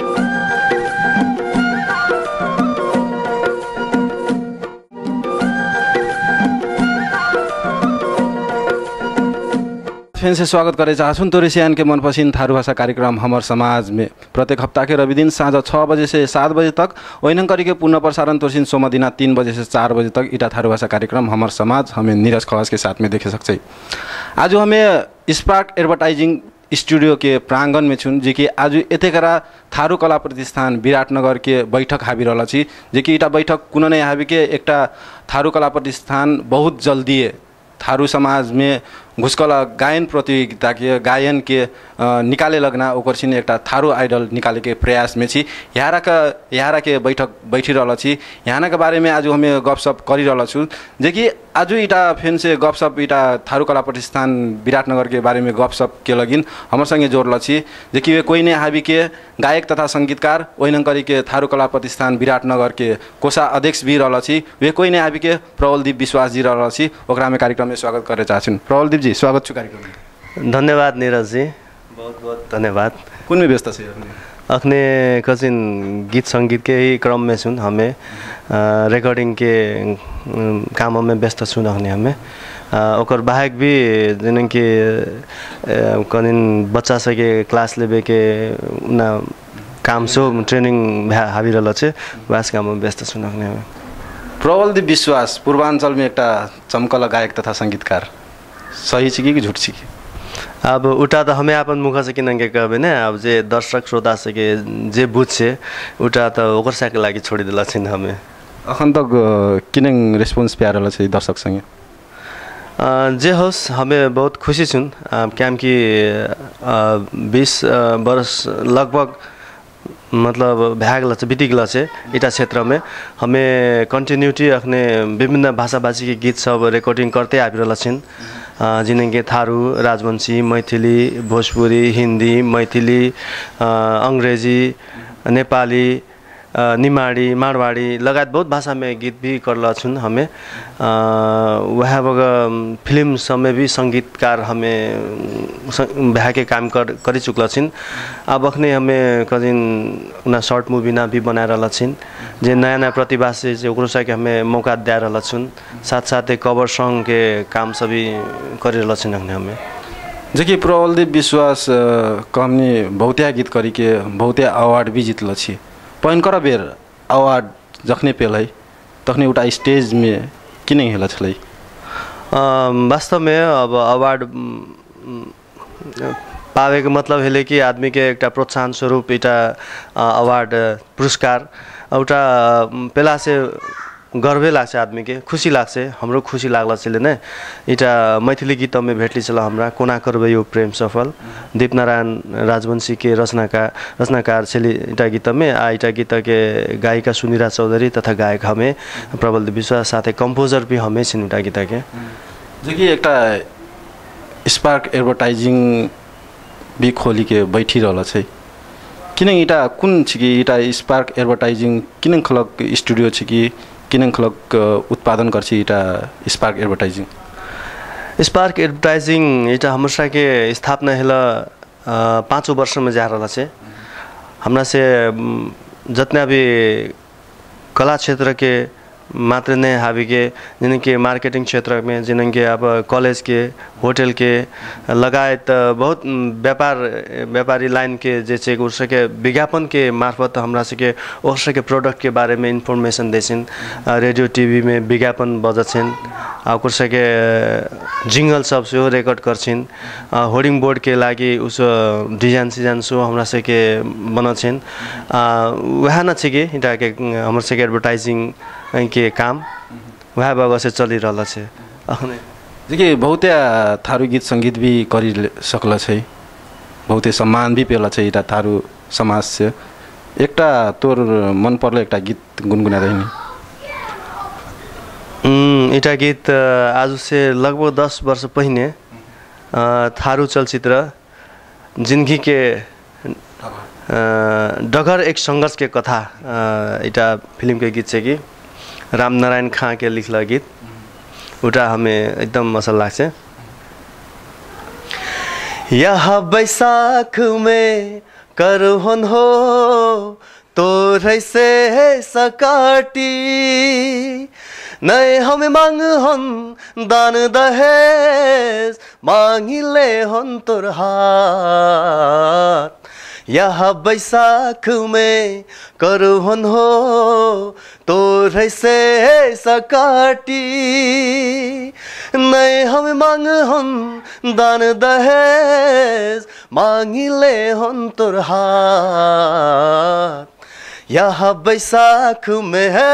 Speaker 1: फिर से स्वागत करे चाहछुन तोरेसियान के मनपसंद थारू भाषा कार्यक्रम हमर समाज में प्रत्येक हफ्ता के रवि दिन साँझ 6 बजे से 7 बजे तक ओइनन करी के पुनः प्रसारण तोरसिन सोमदिना 3 बजे से 4 बजे तक इटा थारू भाषा कार्यक्रम हमर समाज हमें नीरज खवास के साथ में देखे सकते। आज हमें स्पार्क एडवर्टाइजिंग स्टूडियो के प्रांगण में छुन जे कि आज एतेकरा थारू कला प्रतिष्ठान विराटनगर के बैठक हाबी रहल छी जे कि इटा बैठक कुन नै हाबी के एकटा थारू कला प्रतिष्ठान बहुत जल्दी थारू समाज में घुसकला गायन प्रतियोगिता के गायन के निकाले लगना ओकर छिन एकटा थारू आइडल निकाले के प्रयास में छी। यहाँ के बैठक बैठी रहल छी यहाँ के बारे में आज हमें गपशप करि रहल छु जे कि आज इटा फेन से गपशप इटा थारू कला प्रतिष्ठान विराटनगर के बारे में गपशप के लगिन हमर संगे जोड़ल छी जे कि वे कोई नहीं हाबी के गायक तथा संगीतकार ओइनन करी के थारू कला प्रतिष्ठान विराटनगर के कोषा अध्यक्ष भी रहल छी वे कोई नहीं हाबी के प्रबलदीप विश्वास जी रहल छी ओकरा में कार्यक्रम में स्वागत करे चाहछुन। प्रबलदीप जी स्वागत छु कार्यक्रम में।
Speaker 6: धन्यवाद नीरज जी बहुत बहुत धन्यवाद।
Speaker 1: कुन में व्यस्त छे
Speaker 6: अखने कसिन गीत संगीत के ही क्रम में सुन हमें रिकॉर्डिंग के कामों में व्यस्त सुन अखने हमें ओकर बाहेक भी जन कि कनिन बच्चा सके क्लास लेबे के ना काम सो ट्रेनिंग हाबी रहल छे वास काम में व्यस्त सुन अखने हमें।
Speaker 1: प्रबलदीप विश्वास पूर्वांचल में एकटा चमकल गायक तथा संगीतकार सही छी कि झूठ छी?
Speaker 6: अब उटा तो हमें अपन मुख से किन के कहबे ने अब जे दर्शक श्रोता से के जे बुझ छे उटा तो ओकर साके लागि छोड़ी देला छिन हमें।
Speaker 1: अखन तक किन रेस्पॉन्स प्यार रहल छै दर्शक संगे
Speaker 6: जे होस हमें बहुत खुशी छुन क्याम कि 20 वर्ष लगभग मतलब भ्यागला छ बीती गला छ इटा क्षेत्र में हमें कंटिन्यूटी अखने विभिन्न भाषा भाषी के गीत सब रिकॉर्डिंग करते आबि रहल छिन जिनके थारू राजवंशी मैथिली भोजपुरी हिंदी मैथिली अंग्रेजी नेपाली निमाड़ी मारवाड़ी लगायत बहुत भाषा में गीत भी करला छुन हमें वह फिल्म समय भी संगीतकार हमें भ्या के काम करी चुकला छिन। अब अखने हमें कजिन उना शॉर्ट मूवी ना भी बना रहल छिन जे नया नया प्रतिभा से ओकरो से हमें मौका दे रहल छुन साथ साथ कवर सॉन्ग के काम सभी करी रहल छिन हमें।
Speaker 1: जे कि प्रबलदीप विश्वास हमने बहुते गीत करी के बहुते अवार्ड भी जीतल छी पैनकर बेर अवार्ड जखने पेलै तखने उटा स्टेज में किन हेला छलै?
Speaker 6: वास्तव में अब अवार्ड पावे के मतलब हेले कि आदमी के एकटा प्रोत्साहन स्वरूप इटा अवार्ड पुरस्कार उटा पेला से गर्वे लाग्छ आदमी के खुशी लाग्छ हमरो खुशी लागला छले ने इटा मैथिली गीत में भेटली छल हमरा कोना करबे यो प्रेम सफल दीपनारायण राजवंशी के रचनाकार छली इटा गीत में इटा गीत के गायिका सुनिरा चौधरी तथा गायक हमें प्रबलदीप विश्वास साथे कंपोजर भी हमें छिन इटा गीत के
Speaker 1: जे कि एकटा स्पार्क एडवर्टाइजिंग भी खोली के बैठी रहल छै किन इटा कुन छी कि इटा स्पार्क एडवर्टाइजिंग किन खलक स्टूडियो छी कि किन खलक उत्पादन करछि इटा स्पार्क एडवर्टाइजिंग
Speaker 6: इटा हमरा के स्थापना हेला 5 वर्ष में जा रहल छे हमरा से जितना भी कला क्षेत्र के मात्र नहीं हावी के जिनके मार्केटिंग क्षेत्र में जिनके अब कॉलेज के होटल के लगायत बहुत व्यापारी लाइन के जैसे उससे के विज्ञापन के मार्फत हमरा से के उससे के प्रोडक्ट के बारे में इंफॉर्मेशन देसिन रेडियो टीवी में विज्ञापन बजछिन उससे के जिंगल सब से रिकॉर्ड करछिन होर्डिंग बोर्ड के लागी उस डिजाइन सीजन सो हमरा से के बनछिन वह न छ के इटा के हमर से के एडवर्टाइजिंग के काम वह बगल से चली रहा है अखने
Speaker 1: देखिए बहुते थारू गीत संगीत भी करी सकल छै बहुते सम्मान भी पेला छै इटा थारू समाज से एकटा तोर मन पर्ल एकटा गीत गुनगुना रहिनी
Speaker 6: इटा गीत आज से लगभग 10 वर्ष पहिने थारू चलचित्र जिंदगी के डगर एक संघर्ष के कथा इटा फिल्म के गीत छै कि रामनारायण खां के लिखल गीत उटा हमें एकदम मसल लाग्छ यहाँ बैसाख में करहुन हो तोरै से सकाटी नहीं हमें मांग हन दान दहेज मांगिले हन तोर हाथ यहाँ बैसाख में करहुन हो तोरै से सकाटी नहीं हम मांग हन दान दहेज मांगिले हन तोर हाथ यहाँ बैसाख में है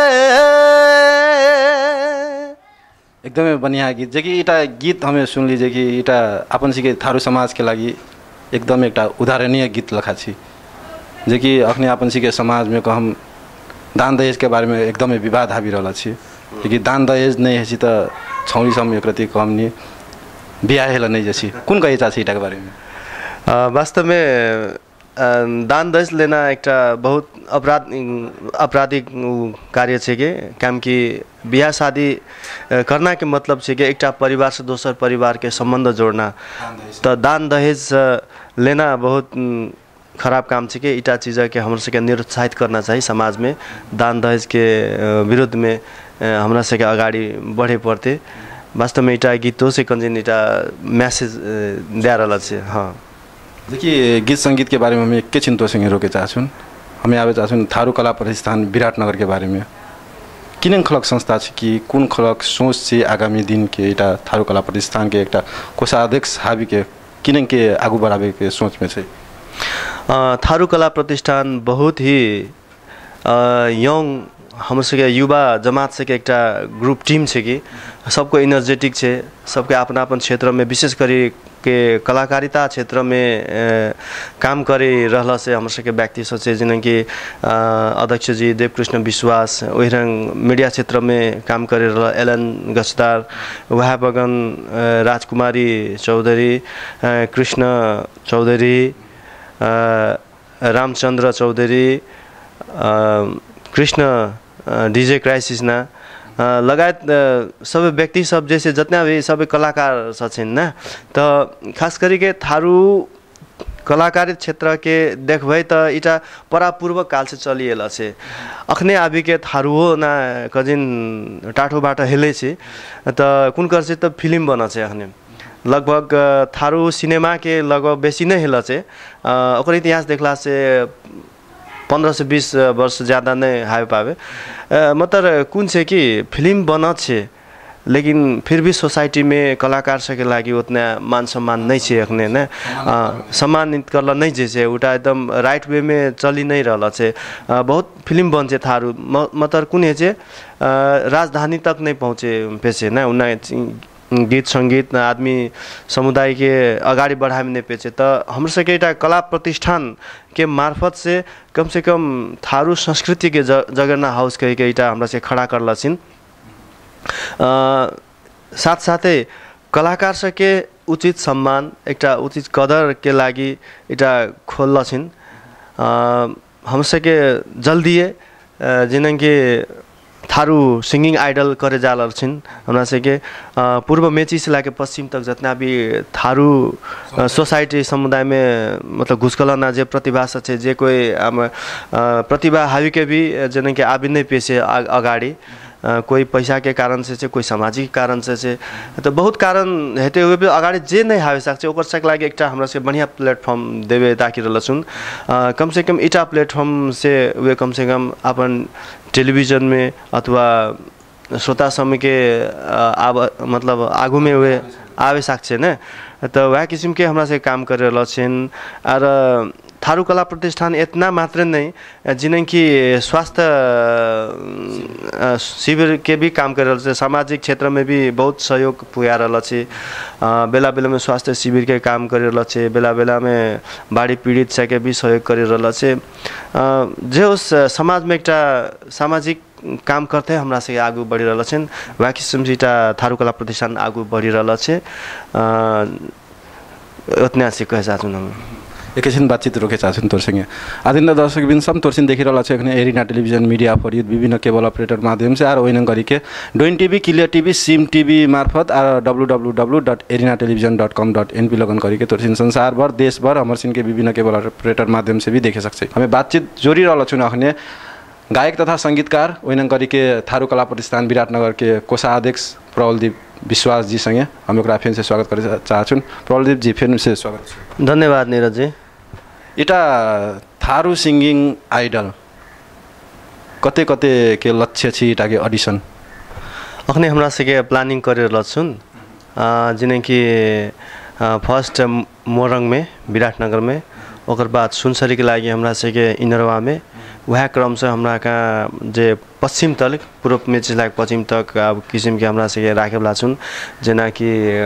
Speaker 1: एकदमै बढ़िया गीत जे कि इटा गीत हमें सुन लीजिए कि इटा अपन सिके थारू समाज के लागि एकदम एक उदाहरणीय गीत लखा छी जे कि अखने अपन सिके समाज में कहम दान दहेज के बारे में एकदमै विवाद हावी रहला छी कि दान दहेज नहीं है तो छौरी सब एक रति कम नहीं बिहा हेला नहीं जैसी कुन कहे चाह इटा के बारे में
Speaker 6: वास्तव में दान दहेज लेना एक बहुत आपराधिक कार्य है कि काम की बिहा शादी करना के मतलब है कि एक परिवार से दोसर परिवार के संबंध जोड़ना तो दान दहेज लेना बहुत खराब काम है कि इटा चीज़ के हमरा से निरुत्साहित करना चाहिए समाज में दान दहेज के विरुद्ध में हमरा से अगाडि बढ़े पड़ते वास्तव में इटा गीतों से कंजिन इटा मैसेज दे रहा है। हाँ
Speaker 1: देखिए गीत संगीत के बारे में हम एक चिंतो संगे रोके चाहछुन हमें आवे चाहछुन थारू कला प्रतिष्ठान विराटनगर के बारे में किन खलक संस्था छ कि कुन खलक सोच से आगामी दिन के इटा थारू कला प्रतिष्ठान के एकटा कोषाध्यक्ष हावी के किन के आगू बढ़ावे के सोच में छै
Speaker 6: थारू कला प्रतिष्ठान बहुत ही यंग हम सके युवा जमात से एक ग्रुप टीम है कि सबको एनर्जेटिक है सबके अपन अपन क्षेत्र में विशेष करी के कलाकारिता क्षेत्र में काम करे रहला से हम सके व्यक्ति सब से जिन कि अध्यक्ष जी देवकृष्ण विश्वास ओहिरंग मीडिया क्षेत्र में काम करे रहला एलन गस्तार वह बगन राजकुमारी चौधरी कृष्ण चौधरी रामचंद्र चौधरी कृष्ण डीजे क्राइसिस ना लगायत सब व्यक्ति सब जैसे जितना भी सब कलाकार छन् न तो खास करी के थारू कलाकारित क्षेत्र के देखबै तो इटा परापूर्व काल से चलिएला से अखने आबी के थारू हो ना कजिन टाठो बाटा हेले छे तो कुन कर से तो फिल्म बना छे अखने लगभग थारू सिनेमा के लगभग बेसी नहीं हेला छे ओकर इतिहास देखला से 15 से 20 वर्ष ज़्यादा नहीं हाई पावे मतलब कुन से कि फिल्म बना छे लेकिन फिर भी सोसाइटी में कलाकार सके लागी उतना मान सम्मान नहीं छे अखने न सम्मानित करला नहीं जैसे उटा एकदम राइट वे में चली नहीं रहला छे बहुत फिल्म बन छे थारू मतलब कुन है छे राजधानी तक नहीं पहुँचे पेसे न उन्ना गीत संगीत आदमी समुदाय के अगाडि बढ़ाए नहीं पेचे तो हम सके कला प्रतिष्ठान के मार्फत से कम थारू संस्कृति के जगरना हाउस कह के हमरा से खड़ा करला छिन साथ साथै कलाकार सके उचित सम्मान एक उचित कदर के लागी इटा खोल्ला छिन हम सके जल्दी जिन के थारू सिंगिंग आइडल करे जाला छिन हमरा से के पूर्व मेची से लाके पश्चिम तक जितना भी थारू सोसाइटी समुदाय में मतलब घुसकलना जे प्रतिभा छे जे कोई प्रतिभा हावी के भी जन के आबि नहीं पेसे अगाडि कोई पैसा के कारण से कोई सामाजिक कारण से तो बहुत कारण हेते हुए भी अगाडि जे नहीं आवे सक्छ ओकर सक लागि एकटा हमरा से बढ़िया प्लेटफॉर्म देवे ताकि रहलछुन कम से कम इटा प्लेटफॉर्म से वे कम से कम अपन टेलीविजन में अथवा श्रोता समय के मतलब आगू में वे आवे सक्छ न तो वह किसिम के हमरा से काम कर रहल छिन और थारू कला प्रतिष्ठान इतना मात्र नहीं जिन्हें कि स्वास्थ्य शिविर के भी काम कर रहे सामाजिक क्षेत्र में भी बहुत सहयोग पुगा रहा छे बेला बेला में स्वास्थ्य शिविर के काम कर रहा छे बेला बेला में बाढ़ी पीड़ित से के भी सहयोग कर रहा छे जे उस समाज में एकटा सामाजिक काम करते हमरा से आगू बढ़ी रहा छन् वह किसिम से थारू कला प्रतिष्ठान आगू बढ़ी रहा छे उतना से कह चाहूँ हम
Speaker 1: एकैछिन बातचीत रोके चाहछन् तोरसँगै आदिन्द दर्शकबिन सब तोरसिन देखिरहला छ एखने Erina television media for youth विभिन्न केबल ऑपरेटर माध्यम से आर ओइन गरिके डोइन TV Clear TV Sim TV मार्फत आर www.erinatelevision.com.np लगन गरिके तोरसिन संसार भर देश भर हमरसिन के विभिन्न केबल ऑपरेटर माध्यम से भी देखे सक्छ हमें बातचीत जोड़ी रहला छु अखने गायक तथा संगीतकार ओइन गरिके थारू कला प्रतिष्ठान विराटनगर के कोषाध्यक्ष प्रबलदीप विश्वास जी संगे हम ओकरा फेन से स्वागत करे चाहछुन प्रबलदीप जी फेन से स्वागत छ
Speaker 6: धन्यवाद नीरज जी
Speaker 1: इटा थारू सिंगिङ आइडल कते कते के लक्ष्य छी इटा के ऑडिशन
Speaker 6: अखने हमरा से के प्लानिंग करे रहछुन जिने कि फर्स्ट मोरङ में विराटनगर में ओकर बाद सुनसरी के लागि हमरा से के इनरवा में वह क्रम से हमरा का जे पश्चिम तक पूर्व में चाहिँ पश्चिम तक अब किसिम के हमरा से राखेला छुन जेना कि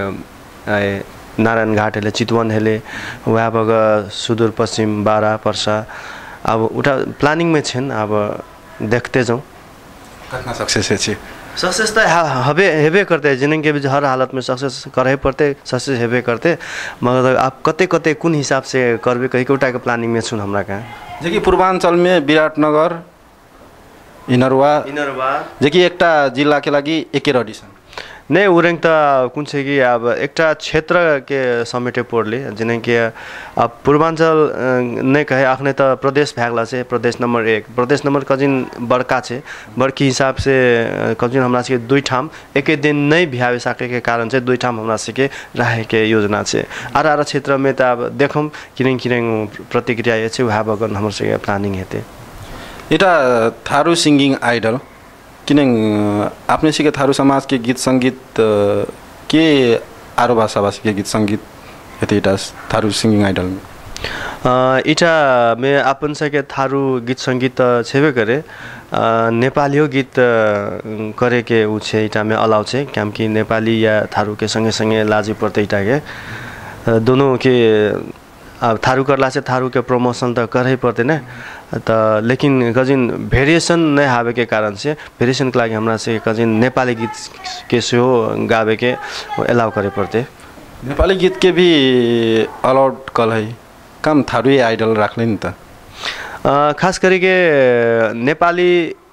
Speaker 6: नारायण घाट हेले चितवन हेले वहाँ बग सुदूर पश्चिम बारा पर्सा अब उठा प्लानिंग में छन् अब देखते जाऊँ
Speaker 1: कितना सक्सेस है
Speaker 6: सक्सेस तो हेबे करते जिन्हें के भी हर हालत में सक्सेस करे पड़ते सक्सेस हेबे करते मगर आप कते कते कुन हिसाब से करबे कहीं कोटा के प्लानिंग में छुन हमरा का
Speaker 1: जेकि पूर्वांचल में विराटनगर इनरवा जेकि एकटा जिल्ला के लागि एकै ऑडिशन
Speaker 6: नहीं उरेंग तो कुन से कि अब एकटा क्षेत्र के समेटे पड़ले जिन्हें कि अब पूर्वांचल नहीं कहे आखने तो प्रदेश भागला से प्रदेश नंबर 1 प्रदेश नंबर कजिन बड़का छे बड़की हिसाब से कजिन हमरा से दुई ठाम एक दिन नहीं भियावे सके के कारण से दुई ठाम हमरा से के राहे के योजना छे आर क्षेत्र में तो अब देखम किरें किरें प्रतिक्रिया ये छे वहा बगन हमर से प्लानिंग हेते
Speaker 1: इटा थारू सिंगिङ आइडल किन आपने सिके थारू समाज के गीत संगीत के आरो भाषाभाषी के गीत संगीत हेते इटा थारू सिंगिङ आइडल में
Speaker 6: इटा में अपन सके थारू गीत संगीत छेबे करे नेपाली गीत करे के उ छे इटा में अलाउ छे क्याम कि नेपाली या थारू के संगे संगे लाजी पर्ते इटा के दोनों के अब थारू करला से थारू के प्रमोशन तो कर ही पड़ते न तो लेकिन कजिन वेरिएशन नहीं आवे के कारण से वेरिएशन के लागि हमरा से कजिन नेपाली गीत के सेहो गावे के अलाउ करे पड़ते
Speaker 1: नेपाली गीत के भी अलाउड कल है कम थारू आइडल राख्ने नि त
Speaker 6: खास करी के नेपाली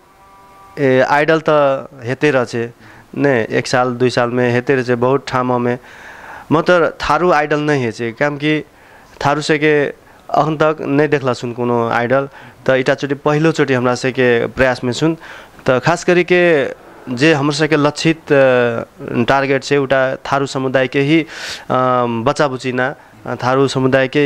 Speaker 6: आइडल तो हेते रहे ने 1 साल 2 साल में हेते रहे बहुत ठाम में मतलब थारू आइडल नहीं है काम कि थारू से के अखन तक नहीं देखला सुन कोनो आइडल तो इटा चोटी पहलो चोटी हमरा से के प्रयास में सुन तो खास करी के जे हमर से के लक्षित टारगेट से उटा थारू समुदाय के ही बच्चा बुचिना थारू समुदाय के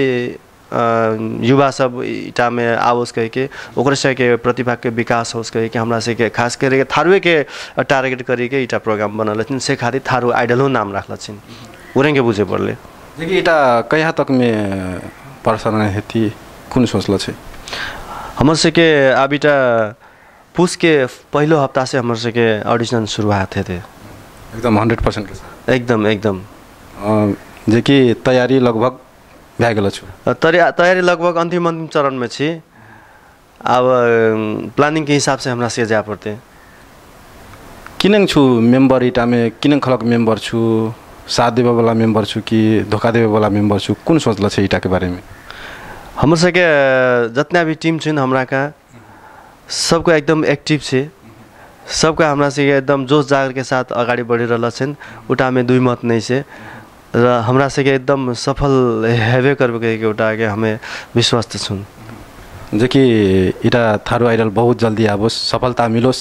Speaker 6: युवा सब इटा में आवस कह के ओकरे से के प्रतिभा के विकास होस कह के हमरा से के खास करके थारू के टारगेट करी के इटा प्रोग्राम बनल छन से खातिर थारू आइडलो नाम राखला छिन उरेंगे बुझे पड़ले
Speaker 1: देखिए इटा कया तक में प्रसारण हेती कुन सोचल छे
Speaker 6: हमर से के अब इटा पुस के पहलो हफ्ता से हमर से के ऑडिशन शुरुआत थे
Speaker 1: एकदम 100% के साथ
Speaker 6: एकदम
Speaker 1: जे कि तैयारी लगभग भए गेल छु
Speaker 6: तैयारी लगभग अंतिम चरण में छी अब प्लानिंग के हिसाब से हमरा से जा पड़ते
Speaker 1: किनङ छु मेंबर इटा में किनङ खलक मेंबर छु साथ देवे वाला मेंबर छु कि धोखा देवे वाला मेंबर छु कुन सोचल छे इटा के बारे में
Speaker 6: हमर से के जितना भी टीम छिन हमरा का सबको एकदम एक्टिव छे सबका हमरा से एकदम जोश जागर के साथ अगाडि बढ़ी रहल छन् उटा में दुई मत नहीं से र हमरा से के एकदम सफल हेबे करबे के उटा के हमें विश्वास छुन
Speaker 1: जे कि इटा थारू आइडल बहुत जल्दी आवोस सफलता मिलोस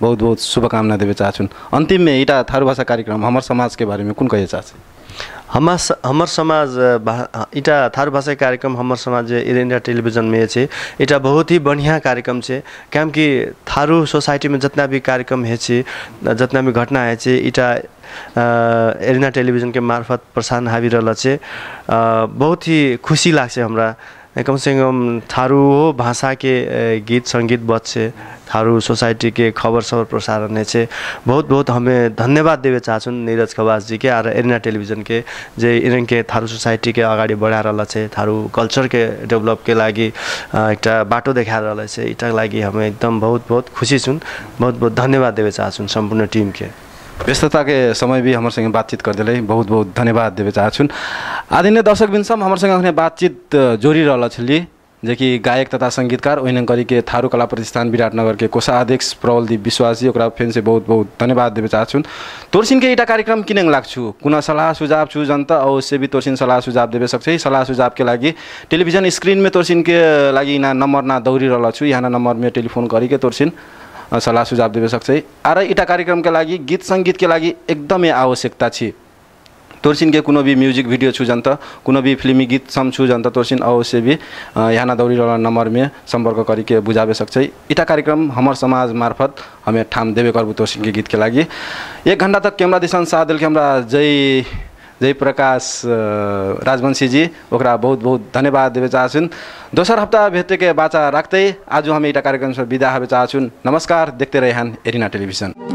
Speaker 1: बहुत बहुत शुभकामना देवे चाहछुन। अंतिम में इटा थारू भाषा कार्यक्रम हमर समाज के बारे में कुन कहे चाहछे?
Speaker 6: हमर समाज इटा थारू भाषा कार्यक्रम हमर समाज इंडिया टेलीविजन में छे। इटा बहुत ही बढ़िया कार्यक्रम छे, क्या कि थारू सोसाइटी में जितना भी कार्यक्रम है छे, जितना भी घटना है छे, इटा एरिना टेलीविजन के मार्फत प्रसारण हावी रहल छे। बहुत ही खुशी लाग्छ हमरा, कम से कम थारू भाषा के गीत संगीत बजछे, थारू सोसाइटी के खबर सबर प्रसारण है। बहुत बहुत हमें धन्यवाद देवे चाहछुन नीरज खवास जी के और एरिना टेलीविजन के जे इनके के थारू सोसाइटी के अगाडि बढ़ा रहल छे, थारू कल्चर के डेभलप के लागि एकटा बाटो देखा रहल छे। इटा लागि हमें एकदम बहुत बहुत खुशी छुन, बहुत बहुत धन्यवाद देवे चाहछुन संपूर्ण टीम के।
Speaker 1: व्यस्तता के समय भी हमारे संगे बातचीत कर दिले बहुत बहुत धन्यवाद देवे चाहछुन। आदरणीय दर्शक बिनसम हमारे संगे बातचीत जोड़ी रहल छली जे कि गायक तथा संगीतकार ओहिना करी के थारू कला प्रतिष्ठान विराटनगर के कोषाध्यक्ष प्रबलदीप विश्वासी ओकरा फेन से बहुत बहुत धन्यवाद देवे चाहछुन। तोरसिन के इटा कार्यक्रम किनेंग लाग्छु कुना सलाह सुझाव छु जनता अवश्य भी तोरसिन सलाह सुझाव देवे सक्छै। सलाह सुझाव के लागि टेलीविजन स्क्रीन में तोरसिन के लागि ना नंबर ना दौरी रहल छु, यहाँ नंबर में टेलीफोन करी के तोरसिन सलाह सुझाव देवे सक्छै। आर इटा कार्यक्रम के लागि गीत संगीत के लागि एकदमै आवश्यकता छी। तोरसिन के कुनो भी म्यूजिक वीडियो छु जनता, कुनो भी फिल्मी गीत सम छु जनता तोरसिन अवश्य भी यहाँ दौड़ी रहल नंबर में संपर्क करी के बुझावे सक्छै। इटा कार्यक्रम हमर समाज मार्फत हमें ठाम देवे करबु तोरसिन के गीत के लागि। 1 घंटा तक कैमरा दिशन साथ दिल के हमरा जय प्रकाश राजवंशी जी ओकरा बहुत बहुत धन्यवाद देवे चाहछुन। दोसर हफ्ता भेटे के बाचा राख्दै आज हम इटा कार्यक्रम से विदा हबे चाहछुन। नमस्कार, देखते रहिहान एरिना टेलीविजन।